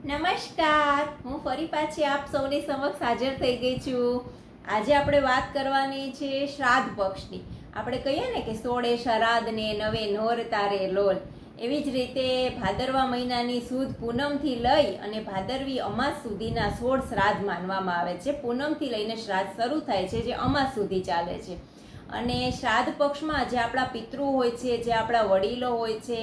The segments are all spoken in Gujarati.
નમસ્કાર, હું ફરી પાછી આપ સૌની સમક્ષ હાજર થઈ ગઈ છું. આજે આપણે વાત કરવાની છે શ્રાદ્ધ પક્ષની. આપણે કહીએ ને કે સોળે શ્રાદ્ધ ને નવે નોર તારે લોલ, એવી જ રીતે ભાદરવા મહિનાની સુદ પૂનમથી લઈ અને ભાદરવી અમાસ સુધીના 16 શ્રાદ્ધ માનવામાં આવે છે. પૂનમથી લઈને શ્રાદ્ધ શરૂ થાય છે, જે અમાસ સુધી ચાલે છે. અને શ્રાદ્ધ પક્ષમાં જે આપણા પિતૃ હોય છે, જે આપણા વડીલો હોય છે,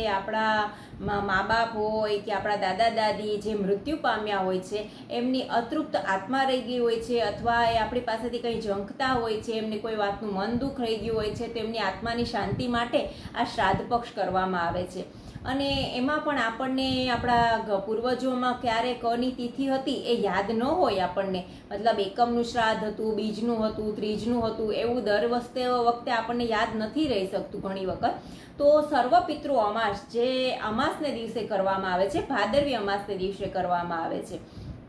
આપણા મા બાપ હોય કે આપણા દાદા દાદી જે મૃત્યુ પામ્યા હોય છે, એમની અતૃપ્ત આત્મા રહી ગઈ હોય છે, અથવા એ આપણી પાસેથી કંઈ ઝંખતા હોય છે, એમને કોઈ વાતનું મન દુઃખ રહી ગયું હોય છે, તેમની આત્માની શાંતિ માટે આ શ્રાદ્ધ પક્ષ કરવામાં આવે છે. અને એમાં પણ આપણને આપણા પૂર્વજોમાં ક્યારે કની તિથિ હતી એ યાદ ન હોય આપણને, મતલબ એકમનું શ્રાદ્ધ હતું, બીજનું હતું, ત્રીજનું હતું, એવું દર વખતે આપણને યાદ નથી રહી શકતું ઘણી વખત. તો સર્વ પિતૃ અમાસ, જે અમાસને દિવસે કરવામાં આવે છે, ભાદરવી અમાસને દિવસે કરવામાં આવે છે,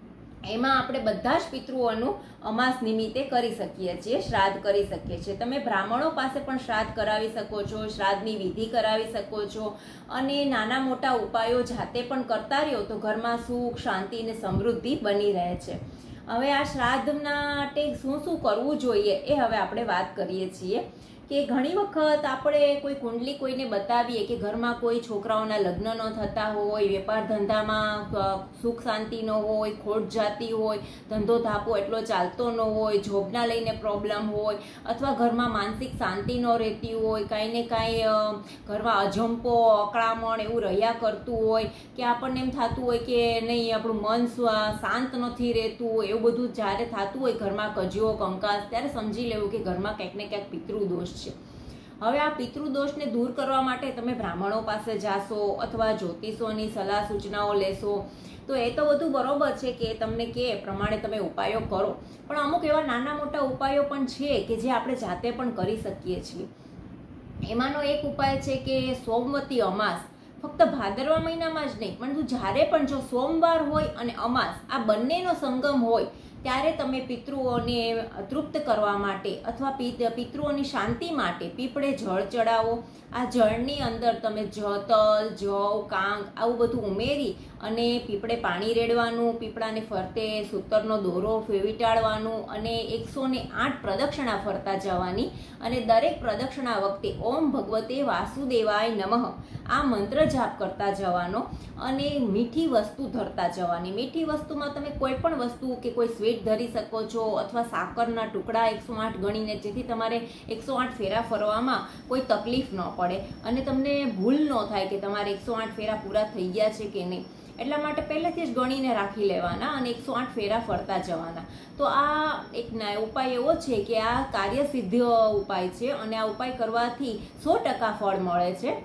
એમાં આપણે બધા જ પિતૃઓનું અમાસ નિમિત્તે કરી શકીએ છીએ, શ્રાદ્ધ કરી શકીએ છીએ. તમે બ્રાહ્મણો પાસે પણ શ્રાદ્ધ કરાવી શકો છો, શ્રાદ્ધની વિધિ કરાવી શકો છો, અને નાના મોટા ઉપાયો જાતે પણ કરતા રહ્યો તો ઘરમાં સુખ, શાંતિ અને સમૃદ્ધિ બની રહે છે. હવે આ શ્રાદ્ધ માટે શું શું કરવું જોઈએ એ હવે આપણે વાત કરીએ છીએ. કે ઘણી વખત આપણે કોઈ કુંડલી કોઈને બતાવીએ કે ઘરમાં કોઈ છોકરાઓના લગ્ન ન થતા હોય, વેપાર ધંધામાં સુખ શાંતિ ન હોય, ખોટ જાતી હોય, ધંધો ધાપો એટલો ચાલતો ન હોય, જોબના લઈને પ્રોબ્લેમ હોય, અથવા ઘરમાં માનસિક શાંતિ ન રહેતી હોય, કાંઈ ને કાંઈ ઘરમાં અજંપો અકળામણ એવું રહ્યા કરતું હોય, કે આપણને એમ થતું હોય કે નહીં આપણું મન શાંત નથી રહેતું, એવું બધું જ્યારે થતું હોય ઘરમાં કજિયો કંકાસ, ત્યારે સમજી લેવું કે ઘરમાં ક્યાંક ને ક્યાંક પિતૃદોષ છે. હવે આ પિતૃદોષને દૂર કરવા માટે તમે બ્રાહ્મણો પાસે જાશો અથવા જ્યોતિષોની સલાહ સૂચનાઓ લેશો તો એ તો બધું બરોબર છે કે તમને કે પ્રમાણે તમે ઉપાયો કરો, પણ અમુક એવા નાના મોટા ઉપાયો પણ છે કે જે આપણે જાતે પણ કરી શકીએ છીએ. એમાંનો એક ઉપાય છે કે સોમવતી અમાસ, ફક્ત ભાદરવા મહિનામાં જ નહીં, પરંતુ જ્યારે પણ જો સોમવાર હોય અને અમાસ આ બંનેનો સંગમ હોય ત્યારે તમે પિતૃઓને તૃપ્ત કરવા માટે અથવા પિતૃઓની શાંતિ માટે પીપળે જળ ચડાવો. આ જળની અંદર તમે તલ, જવ, કાંગ આવું બધું ઉમેરી અને પીપળે પાણી રેડવાનું, પીપળાને ફરતે સૂતરનો દોરો ફેવીટાળવાનું અને 108 પ્રદક્ષિણા ફરતા જવાની, અને દરેક પ્રદક્ષિણા વખતે ઓમ ભગવતે વાસુદેવાય નમઃ આ મંત્ર જાપ કરતા જવાનો, અને મીઠી વસ્તુ ધરતા જવાની. મીઠી વસ્તુમાં તમે કોઈ પણ વસ્તુ કે કોઈ સ્વીટ ધરી શકો છો, અથવા સાકરના ટુકડા 108 ગણીને, જેથી તમારે 108 ફેરા ફરવામાં કોઈ તકલીફ ન પડે અને તમને ભૂલ ન થાય કે તમારે 108 ફેરા પૂરા થઈ ગયા છે કે નહીં. એટલા માટે પહેલેથી જ ગણીને રાખી લેવાના અને 108 ફેરા ફરતા જવાના. તો આ એક ઉપાય એવો છે કે આ કાર્યસિદ્ધ ઉપાય છે, અને આ ઉપાય કરવાથી 100% ફળ મળે છે.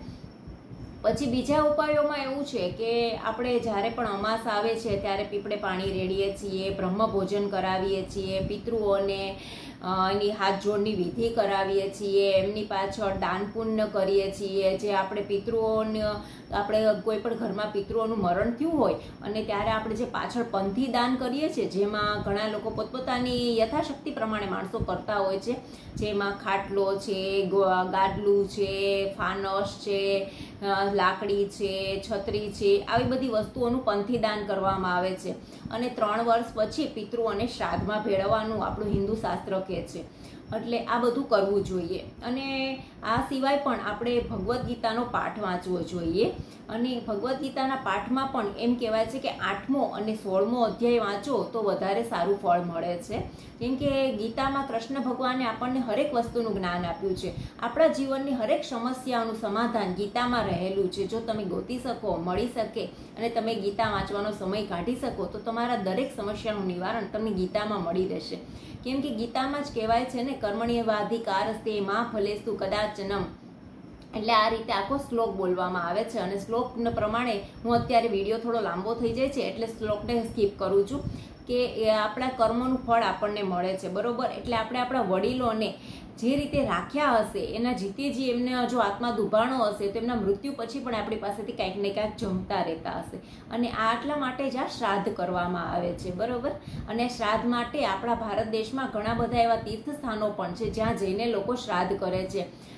પછી બીજા ઉપાયોમાં એવું છે કે આપણે જ્યારે પણ અમાસ આવે છે ત્યારે પીપળે પાણી રેડીએ છીએ, બ્રહ્મ ભોજન કરાવીએ છીએ, પિતૃઓને એની હાથ જોડની વિધિ કરાવીએ છીએ, એમની પાછળ દાન પુણ્ય કરીએ છીએ. જે આપણે પિતૃઓને આપણે કોઈ પણ ઘરમાં પિતૃઓનું મરણ થયું હોય અને ત્યારે આપણે જે પાછળ પંથી દાન કરીએ છીએ, જેમાં ઘણા લોકો પોતપોતાની યથાશક્તિ પ્રમાણે માણસો કરતા હોય છે, જેમાં ખાટલો છે, ગાડલું છે, ફાનસ છે, લાકડી છે, છત્રી છે, આવી બધી વસ્તુઓનું પંથી દાન કરવામાં આવે છે. અને 3 વર્ષ પછી પિતૃઓને શ્રાદ્ધમાં ભેળવવાનું આપણું હિન્દુ શાસ્ત્ર કહે છે. એટલે આ બધું કરવું જોઈએ. અને આ સિવાય પણ આપણે ભગવદ્ ગીતાનો પાઠ વાંચવો જોઈએ. અને ભગવદ્ ગીતાના પાઠમાં પણ એમ કહેવાય છે કે 8મો અને 16મો અધ્યાય વાંચો તો વધારે સારું ફળ મળે છે. કેમ કે ગીતામાં કૃષ્ણ ભગવાને આપણને હરેક વસ્તુનું જ્ઞાન આપ્યું છે. આપણા જીવનની હરેક સમસ્યાઓનું સમાધાન ગીતામાં રહેલું છે. જો તમે ગોતી શકો, મળી શકે અને તમે ગીતા વાંચવાનો સમય કાઢી શકો તો તમારા દરેક સમસ્યાનું નિવારણ તમને ગીતામાં મળી રહેશે. કેમ કે ગીતામાં જ કહેવાય છે ને, કર્મણ્યવાધિકારસ્તે મા ફલેસ્તુ કદાચનમ. એટલે આ રીતે આખો શ્લોક બોલવામાં આવે છે. અને શ્લોક પ્રમાણે હું અત્યારે વિડીયો થોડો લાંબો થઈ જાય છે એટલે શ્લોકને સ્કીપ કરું છું કે આપણા કર્મોનું ફળ આપણને મળે છે, બરોબર. એટલે આપણે આપણા વડીલોને જે રીતે રાખ્યા હશે એના જીતેજી એમને જો આત્મા દુભાણો હશે તો એમના મૃત્યુ પછી પણ આપણી પાસેથી કંઈક ને કંઈક જમતા રહેતા હશે. અને આટલા માટે જ આ શ્રાદ્ધ કરવામાં આવે છે, બરોબર. અને શ્રાદ્ધ માટે આપણા ભારત દેશમાં ઘણા બધા એવા તીર્થ સ્થાનો પણ છે જ્યાં જઈને લોકો શ્રાદ્ધ કરે છે.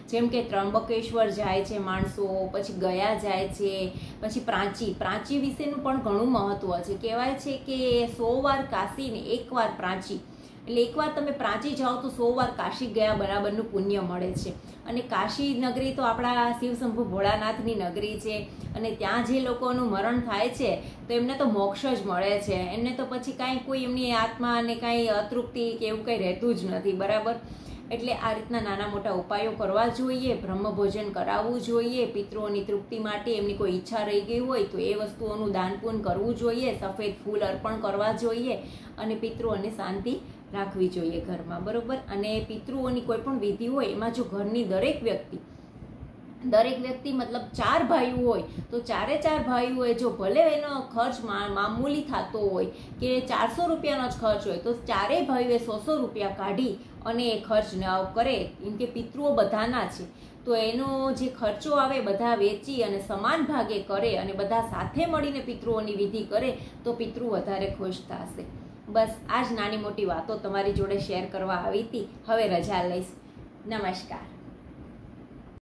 જેમ કે ત્રંબકેશ્વર જાય છે માણસો, પછી ગયા જાય છે, પછી પ્રાંચી વિશેનું પણ ઘણું મહત્વ છે. કહેવાય છે કે 100 વાર કાશી ને 1 વાર પ્રાંચી, એટલે એકવાર તમે પ્રાંચી જાઓ તો 100 વાર કાશી ગયા બરાબરનું પુણ્ય મળે છે. અને કાશી નગરી તો આપણા શિવશંભુ ભોળાનાથની નગરી છે, અને ત્યાં જે લોકોનું મરણ થાય છે તો એમને તો મોક્ષ જ મળે છે. એમને તો પછી કાંઈ કોઈ એમની આત્માને કાંઈ અતૃપ્તિ કે એવું કંઈ રહેતું જ નથી, બરાબર. એટલે આ રીતના નાના મોટા ઉપાયો કરવા જોઈએ, બ્રહ્મભોજન કરાવવું જોઈએ, પિતૃઓની તૃપ્તિ માટે એમની કોઈ ઈચ્છા રહી ગઈ હોય તો એ વસ્તુઓનું દાનપૂન કરવું જોઈએ, સફેદ ફૂલ અર્પણ કરવા જોઈએ, અને પિતૃઓને શાંતિ રાખવી જોઈએ ઘરમાં, બરોબર. અને પિતૃઓની કોઈ પણ વિધિ હોય એમાં જો ઘરની દરેક વ્યક્તિ મતલબ 4 ભાઈઓ હોય તો 4 ભાઈઓએ જો ભલે એનો ખર્ચ મામૂલી થતો હોય કે 400 રૂપિયાનો જ ખર્ચ હોય તો 4 ભાઈઓએ 100 રૂપિયા કાઢી અને એ ખર્ચ ન કરે, કેમ કે પિતૃઓ બધાના છે. તો એનો જે ખર્ચો આવે બધા વેચી અને સમાન ભાગે કરે અને બધા સાથે મળીને પિતૃઓની વિધિ કરે તો પિતૃ વધારે ખુશ થશે. બસ આ જ નાની મોટી વાતો તમારી જોડે શેર કરવા આવી હતી. હવે રજા લઈશ. નમસ્કાર.